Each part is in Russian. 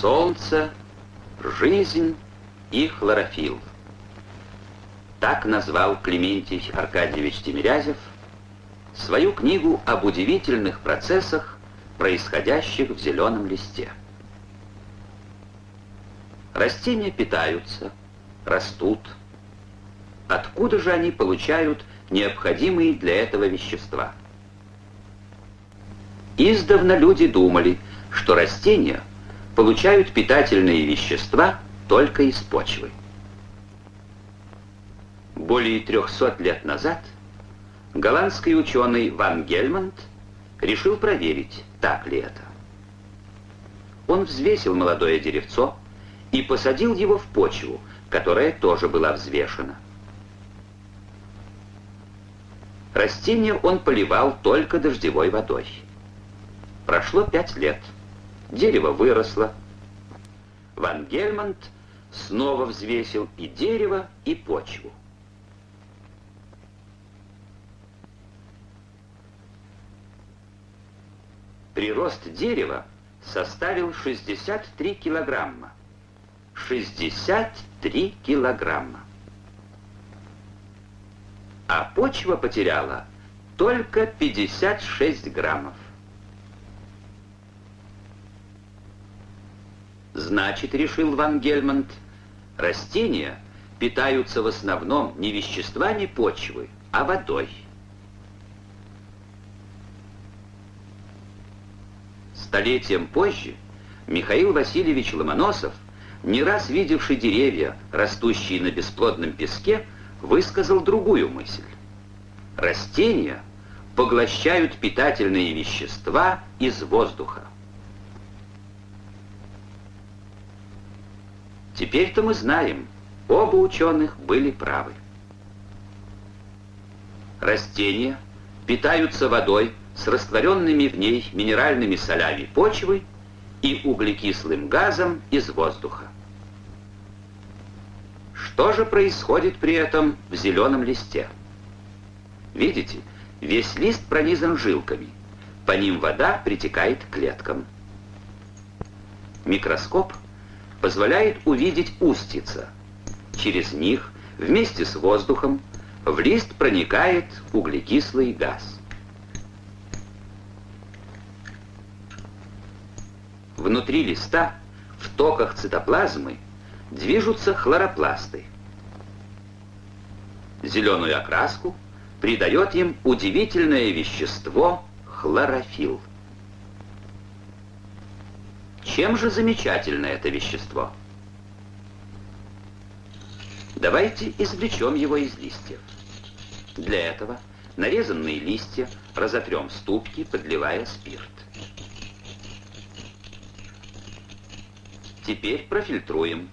Солнце, жизнь и хлорофилл. Так назвал Клементий Аркадьевич Тимирязев свою книгу об удивительных процессах, происходящих в зеленом листе. Растения питаются, растут. Откуда же они получают необходимые для этого вещества? Издавна люди думали, что растения получают питательные вещества только из почвы. Более 300 лет назад голландский ученый Ван Гельмонт решил проверить, так ли это. Он взвесил молодое деревцо и посадил его в почву, которая тоже была взвешена. Растение он поливал только дождевой водой. Прошло 5 лет. Дерево выросло. Ван Гельмонт снова взвесил и дерево, и почву. Прирост дерева составил 63 килограмма. 63 килограмма. А почва потеряла только 56 граммов. Значит, решил Ван Гельмонт, растения питаются в основном не веществами почвы, а водой. Столетием позже Михаил Васильевич Ломоносов, не раз видевший деревья, растущие на бесплодном песке, высказал другую мысль. Растения поглощают питательные вещества из воздуха. Теперь-то мы знаем, оба ученых были правы. Растения питаются водой с растворенными в ней минеральными солями почвы и углекислым газом из воздуха. Что же происходит при этом в зеленом листе? Видите, весь лист пронизан жилками. По ним вода притекает к клеткам. Микроскоп позволяет увидеть устьица. Через них вместе с воздухом в лист проникает углекислый газ. Внутри листа, в токах цитоплазмы, движутся хлоропласты. Зеленую окраску придает им удивительное вещество хлорофилл. Чем же замечательно это вещество? Давайте извлечем его из листьев. Для этого нарезанные листья разотрем в ступке, подливая спирт. Теперь профильтруем.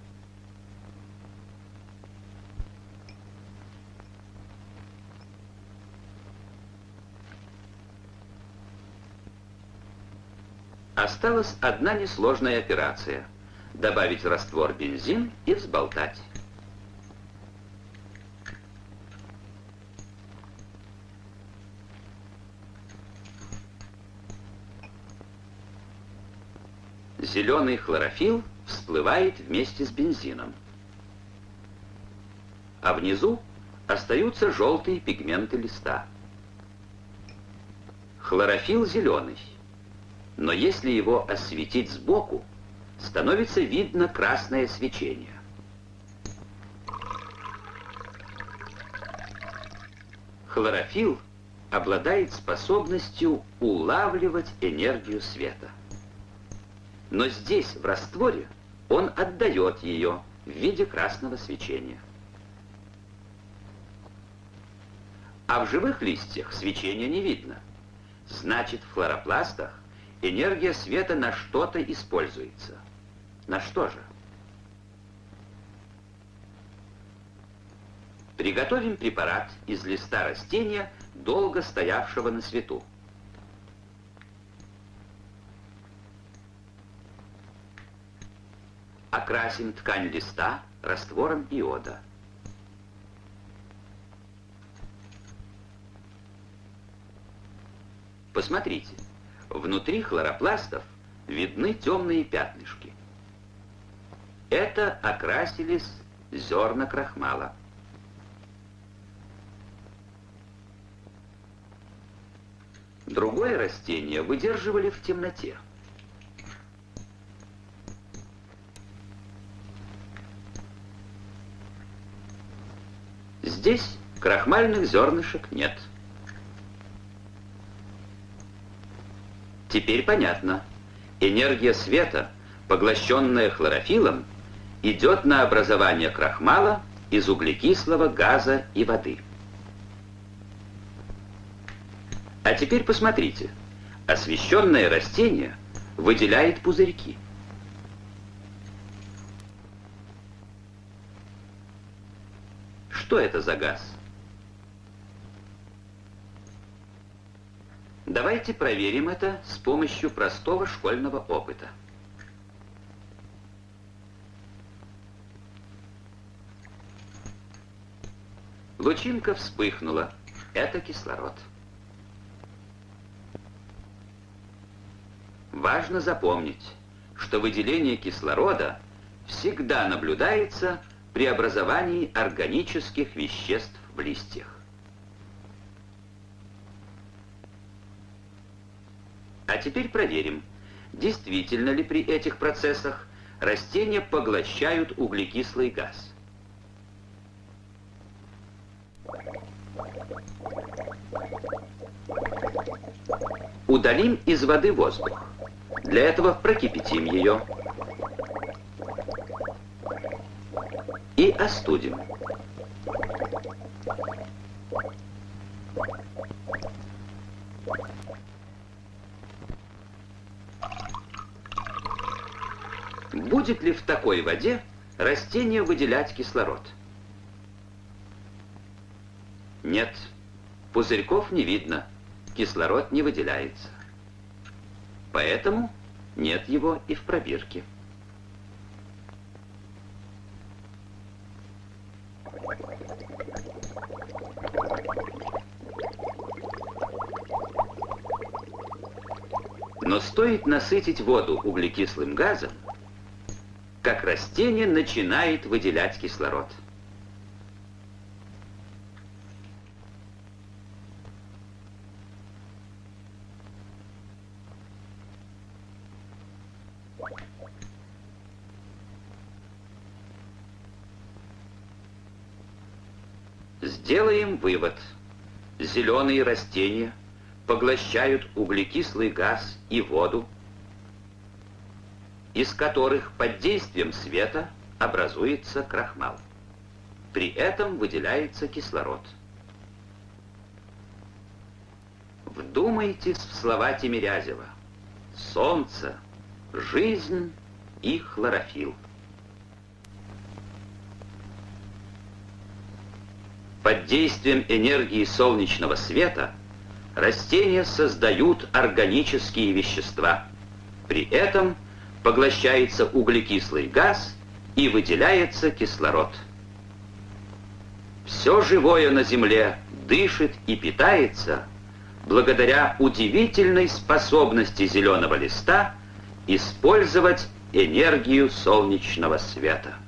Осталась одна несложная операция. Добавить в раствор бензин и взболтать. Зеленый хлорофилл всплывает вместе с бензином. А внизу остаются желтые пигменты листа. Хлорофилл зеленый. Но если его осветить сбоку, становится видно красное свечение. Хлорофилл обладает способностью улавливать энергию света. Но здесь, в растворе, он отдает ее в виде красного свечения. А в живых листьях свечения не видно. Значит, в хлоропластах энергия света на что-то используется. На что же? Приготовим препарат из листа растения, долго стоявшего на свету. Окрасим ткань листа раствором иода. Посмотрите, внутри хлоропластов видны темные пятнышки. Это окрасились зерна крахмала. Другое растение выдерживали в темноте. Здесь крахмальных зернышек нет. Теперь понятно. Энергия света, поглощенная хлорофиллом, идет на образование крахмала из углекислого газа и воды. А теперь посмотрите. Освещенное растение выделяет пузырьки. Что это за газ? Давайте проверим это с помощью простого школьного опыта. Лучинка вспыхнула. Это кислород. Важно запомнить, что выделение кислорода всегда наблюдается при образовании органических веществ в листьях. А теперь проверим, действительно ли при этих процессах растения поглощают углекислый газ. Удалим из воды воздух. Для этого прокипятим ее и остудим. Будет ли в такой воде растение выделять кислород? Нет, пузырьков не видно, кислород не выделяется. Поэтому нет его и в пробирке. Но стоит насытить воду углекислым газом, как растение начинает выделять кислород. Сделаем вывод. Зеленые растения поглощают углекислый газ и воду, из которых под действием света образуется крахмал. При этом выделяется кислород. Вдумайтесь в слова Тимирязева. Солнце, жизнь и хлорофилл. Под действием энергии солнечного света растения создают органические вещества. При этом поглощается углекислый газ и выделяется кислород. Все живое на Земле дышит и питается благодаря удивительной способности зеленого листа использовать энергию солнечного света.